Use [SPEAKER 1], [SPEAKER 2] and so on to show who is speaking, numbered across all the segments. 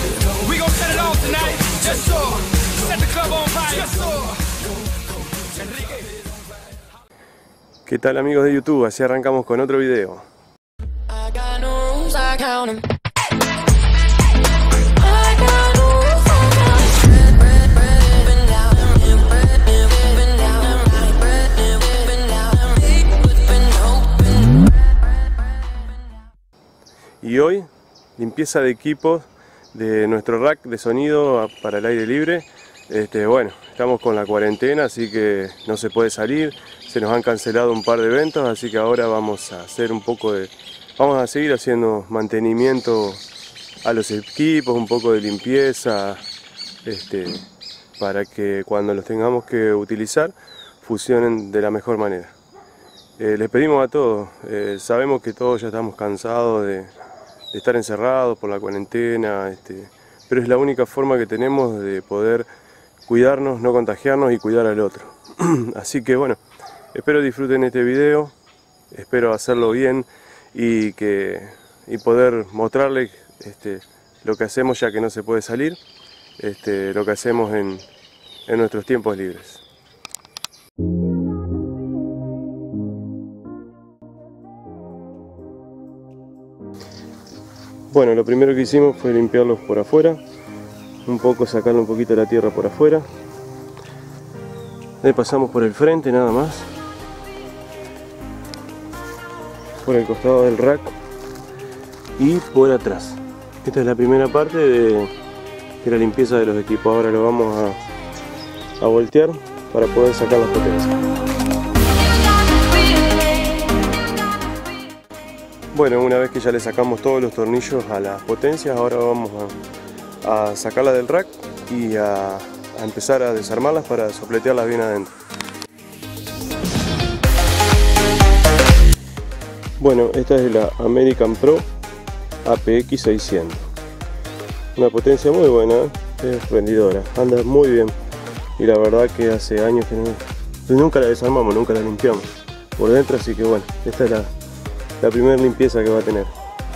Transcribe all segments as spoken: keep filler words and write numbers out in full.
[SPEAKER 1] We gon' set it off tonight. Yes, sir. Set the club on fire. Yes, sir.
[SPEAKER 2] ¿Qué tal, amigos de YouTube? Así arrancamos con otro video. Y hoy, limpieza de equipos de nuestro rack de sonido para el aire libre. Este, bueno, estamos con la cuarentena, así que no se puede salir. Se nos han cancelado un par de eventos, así que ahora vamos a hacer un poco de... Vamos a seguir haciendo mantenimiento a los equipos, un poco de limpieza, este, para que cuando los tengamos que utilizar, funcionen de la mejor manera. Eh, les pedimos a todos, eh, sabemos que todos ya estamos cansados de... de estar encerrados por la cuarentena, este, pero es la única forma que tenemos de poder cuidarnos, no contagiarnos y cuidar al otro. Así que bueno, espero disfruten este video, espero hacerlo bien y, que, y poder mostrarles este, lo que hacemos ya que no se puede salir, este, lo que hacemos en, en nuestros tiempos libres. Bueno, lo primero que hicimos fue limpiarlos por afuera, un poco sacarle un poquito de la tierra por afuera. Le pasamos por el frente nada más, por el costado del rack y por atrás. Esta es la primera parte de, de la limpieza de los equipos. Ahora lo vamos a, a voltear para poder sacar las potencias. Bueno, una vez que ya le sacamos todos los tornillos a las potencias, ahora vamos a, a sacarlas del rack y a, a empezar a desarmarlas para sopletearlas bien adentro. Bueno, esta es la American Pro A P X seiscientos. Una potencia muy buena, es rendidora, anda muy bien. Y la verdad que hace años que no, nunca la desarmamos, nunca la limpiamos por dentro, así que bueno, esta es la... la primera limpieza que va a tener.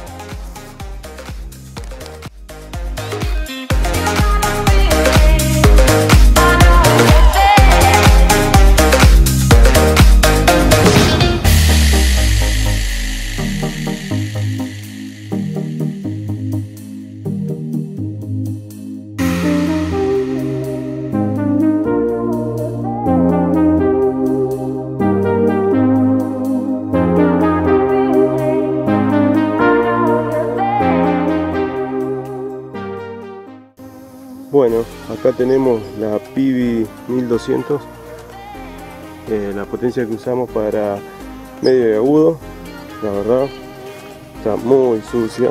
[SPEAKER 2] Bueno, acá tenemos la P V mil doscientos, eh, la potencia que usamos para medio y agudo. La verdad está muy sucia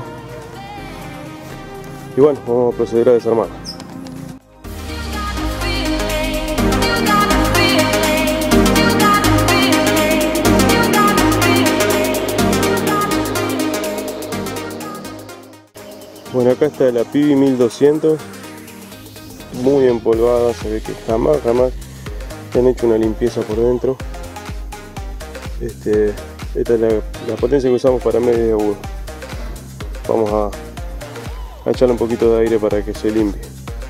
[SPEAKER 2] y bueno, vamos a proceder a desarmarla. Bueno, acá está la P V mil doscientos, muy empolvada, se ve que jamás, jamás se han hecho una limpieza por dentro. Este, esta es la, la potencia que usamos para medio y agudo. Vamos a, a echarle un poquito de aire para que se limpie.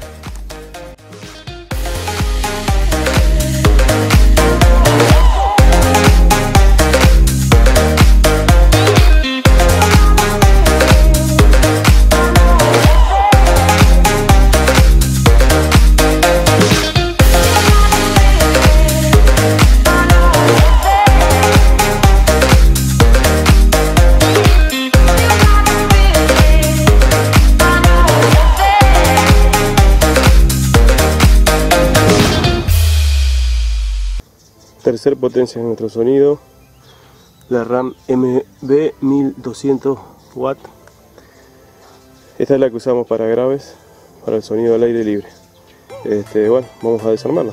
[SPEAKER 2] Tercer potencia de nuestro sonido, la RAM M B mil doscientos watt. Esta es la que usamos para graves, para el sonido al aire libre. Este, bueno, vamos a desarmarla.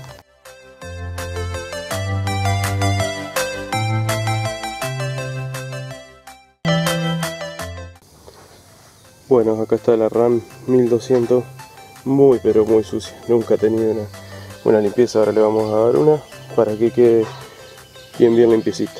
[SPEAKER 2] Bueno, acá está la RAM mil doscientos, muy pero muy sucia, nunca ha tenido una, una limpieza. Ahora le vamos a dar una para que quede bien bien limpiecita.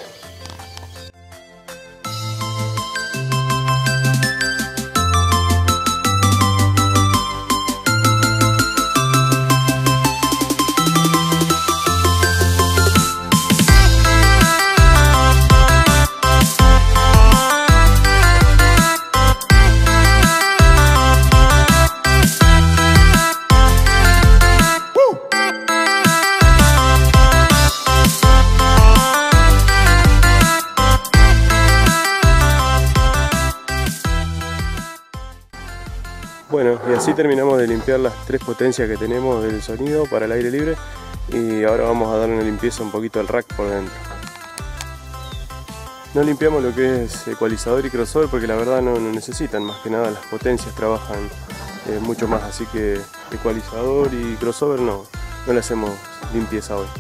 [SPEAKER 2] Bueno, y así terminamos de limpiar las tres potencias que tenemos del sonido para el aire libre, y ahora vamos a dar una limpieza un poquito al rack por dentro. No limpiamos lo que es ecualizador y crossover porque la verdad no, no necesitan, más que nada las potencias trabajan eh, mucho más, así que ecualizador y crossover no, no le hacemos limpieza hoy.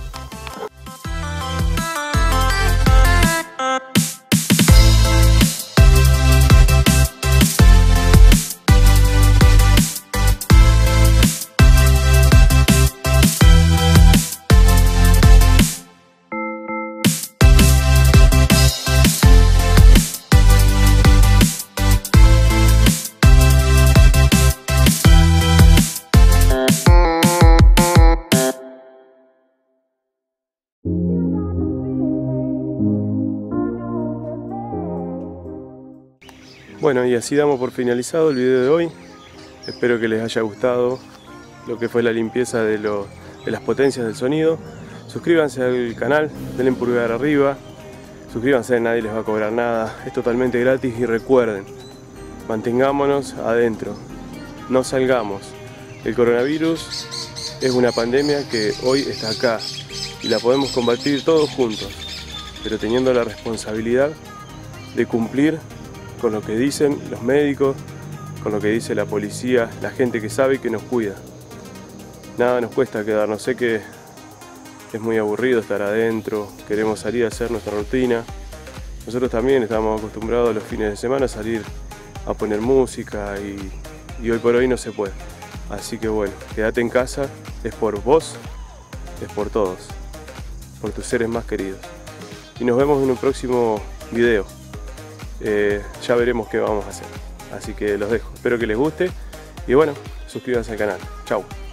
[SPEAKER 2] Bueno, y así damos por finalizado el video de hoy. Espero que les haya gustado lo que fue la limpieza de, lo, de las potencias del sonido. Suscríbanse al canal, denle pulgar arriba, suscríbanse, nadie les va a cobrar nada, es totalmente gratis. Y recuerden, mantengámonos adentro, no salgamos. El coronavirus es una pandemia que hoy está acá y la podemos combatir todos juntos, pero teniendo la responsabilidad de cumplir con lo que dicen los médicos, con lo que dice la policía, la gente que sabe y que nos cuida. Nada nos cuesta quedarnos, sé que es muy aburrido estar adentro, queremos salir a hacer nuestra rutina. Nosotros también estamos acostumbrados los fines de semana a salir a poner música y, y hoy por hoy no se puede. Así que bueno, quédate en casa, es por vos, es por todos, por tus seres más queridos. Y nos vemos en un próximo video. Eh, ya veremos qué vamos a hacer, así que los dejo, espero que les guste y bueno, suscríbanse al canal, chau.